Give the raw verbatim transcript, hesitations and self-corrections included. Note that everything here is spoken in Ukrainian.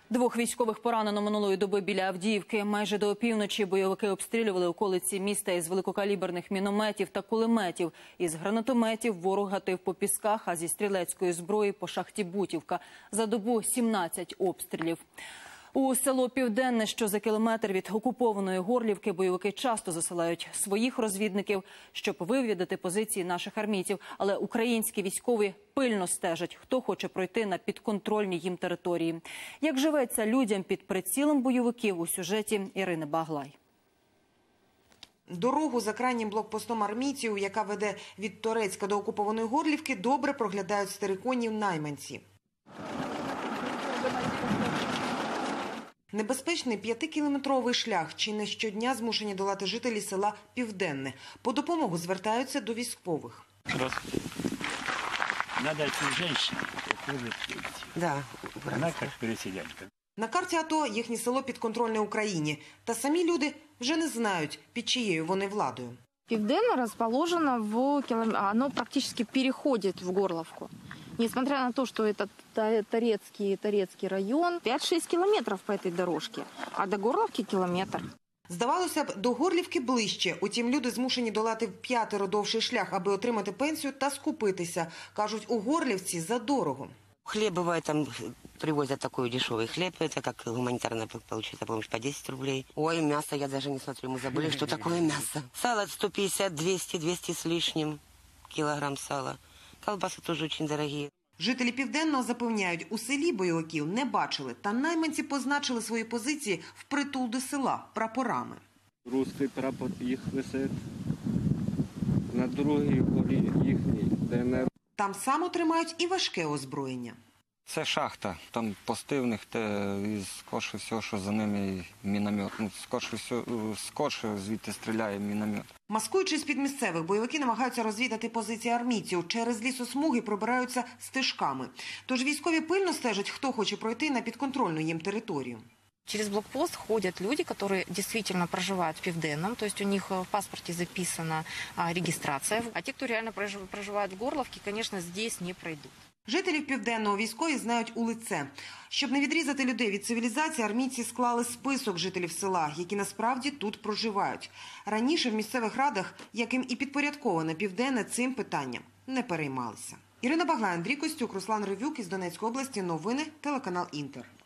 Двох військових поранено минулої доби біля Авдіївки. Майже до опівночі бойовики обстрілювали околиці міста із великокаліберних мінометів та кулеметів. Із гранатометів ворог гатив по пісках, а зі стрілецької зброї по шахті Бутівка. За добу сімнадцять обстрілів. У село Південне, що за кілометр від окупованої Горлівки, бойовики часто засилають своїх розвідників, щоб вивідати позиції наших армійців. Але українські військові пильно стежать, хто хоче пройти на підконтрольні їм території. Як живеться людям під прицілом бойовиків, у сюжеті Ірини Баглай. Дорогу за крайнім блокпостом армійців, яка веде від Торецька до окупованої Горлівки, добре проглядають з териконів найманці. Небезпечний п'ятикілометровий шлях чи не щодня змушені долати жителі села Південне. По допомогу звертаються до військових. Надо цю жінку, да, вона як переселенка. На карті АТО їхнє село підконтрольне Україні. Та самі люди вже не знають, під чиєю вони владою. Південне расположено в километре, оно практически переходит в Горловку. Несмотря на то, что это Торецкий, Торецкий район, пять-шесть километров по этой дорожке, а до Горловки километр. Здавалося б, до Горлівки ближче. Утім, люди змушені долати в п'ятеро довший шлях, аби отримати пенсію та скупитися. Кажуть, у Горлівці задорого. Хлеб бывает, там привозят такой дешевый хлеб, это как гуманитарная, получается, помощь по десять рублей. Ой, мясо, я даже не смотрю, мы забыли, что такое мясо. Сало сто пятьдесят, двести, двести с лишним килограмм сала. Колбасы тоже очень дорогие. Жителі Південного запевняють, у селі бойовиків не бачили, та найманці позначили свої позиції впритул до села прапорами. Руський прапор їх висить, на другій горі їхній ДНР. Там само тримають і важке озброєння. Це шахта, там пости в них, і скорше всього, що за ними міномет. Ну, скорше всього, скорше звідти стріляє міномет. Маскуючись під місцевих, бойовики намагаються розвідати позиції армійців. Через лісосмуги пробираються стежками. Тож військові пильно стежать, хто хоче пройти на підконтрольну їм територію. Через блокпост ходят люди, которые действительно проживают в Південном, то есть у них в паспорте записана регистрация. А те, кто реально проживает в Горловке, конечно, здесь не пройдут. Жителів Південного військові знають у лице. Щоб не відрізати людей від цивілізації, армійці склали список жителів села, які насправді тут проживають. Раніше в місцевих радах, яким і підпорядковане Південне, цим питанням не переймалися. Ірина Баглай, Андрій Костюк, Руслан Ревюк із Донецької області. Новини, телеканал Інтер.